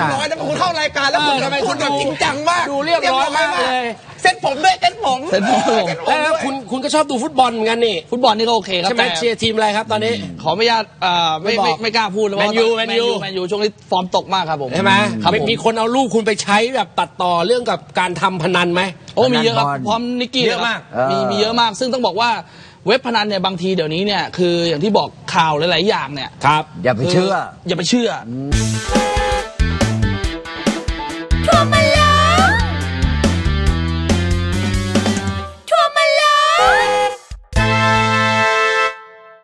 ร้อยนะคุณเข้ารายการแล้วคุณทำไมคุณแบบจริงจังมากดูเรียบร้อยมากเลยเซ็ตผมด้วยเซ็ตผมแล้วคุณก็ชอบดูฟุตบอลเหมือนกันนี่ฟุตบอลนี่ก็โอเคครับใช่ไหมเชียร์ทีมอะไรครับตอนนี้ขออนุญาตไม่กล้าพูดเลยว่าแมนยูช่วงนี้ฟอร์มตกมากครับผมใช่ไหมมีคนเอาลูกคุณไปใช้แบบตัดต่อเรื่องกับการทำพนันไหมโอ้มีเยอะครับพร้อมนิกกี้เยอะมากมีเยอะมากซึ่งต้องบอกว่าเว็บพนันเนี่ยบางทีเดี๋ยวนี้เนี่ยคืออย่างที่บอกข่าวหลายๆอย่างเนี่ยอย่าไปเชื่อ